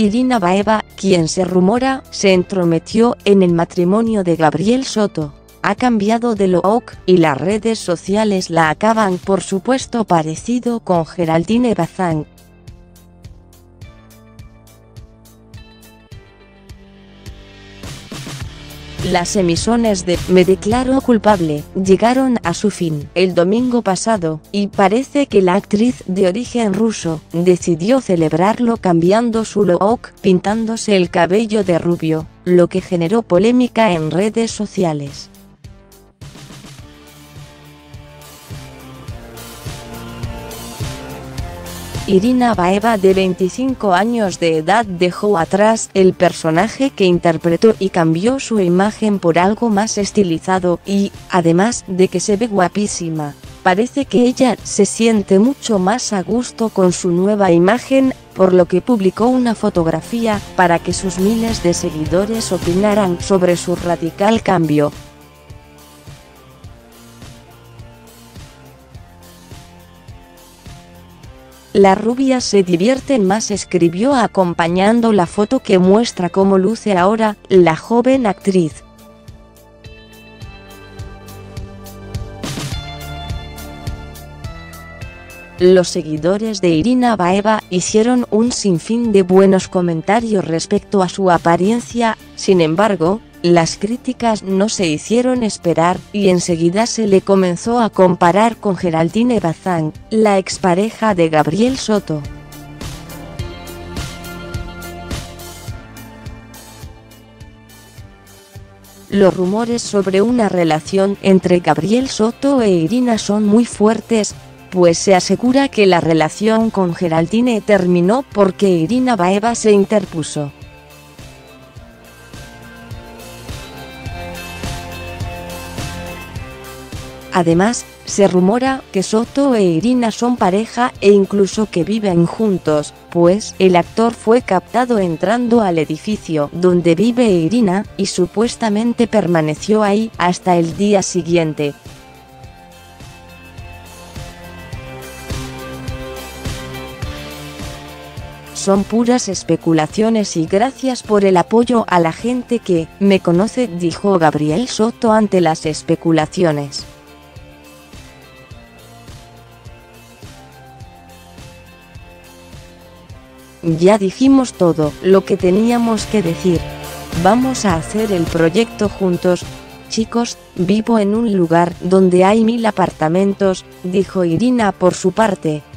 Irina Baeva, quien se rumora se entrometió en el matrimonio de Gabriel Soto, ha cambiado de look, y las redes sociales la acaban por supuesto parecido con Geraldine Bazán. Las emisiones de Me declaro culpable llegaron a su fin el domingo pasado, y parece que la actriz de origen ruso decidió celebrarlo cambiando su look, pintándose el cabello de rubio, lo que generó polémica en redes sociales. Irina Baeva, de 25 años de edad, dejó atrás el personaje que interpretó y cambió su imagen por algo más estilizado y, además de que se ve guapísima, parece que ella se siente mucho más a gusto con su nueva imagen, por lo que publicó una fotografía para que sus miles de seguidores opinaran sobre su radical cambio. La rubia se divierte más, escribió acompañando la foto que muestra cómo luce ahora la joven actriz. Los seguidores de Irina Baeva hicieron un sinfín de buenos comentarios respecto a su apariencia, sin embargo, las críticas no se hicieron esperar, y enseguida se le comenzó a comparar con Geraldine Bazán, la expareja de Gabriel Soto. Los rumores sobre una relación entre Gabriel Soto e Irina son muy fuertes, pues se asegura que la relación con Geraldine terminó porque Irina Baeva se interpuso. Además, se rumora que Soto e Irina son pareja e incluso que viven juntos, pues el actor fue captado entrando al edificio donde vive Irina, y supuestamente permaneció ahí hasta el día siguiente. Son puras especulaciones y gracias por el apoyo a la gente que me conoce, dijo Gabriel Soto ante las especulaciones. Ya dijimos todo lo que teníamos que decir. Vamos a hacer el proyecto juntos. Chicos, vivo en un lugar donde hay 1000 apartamentos, dijo Irina por su parte.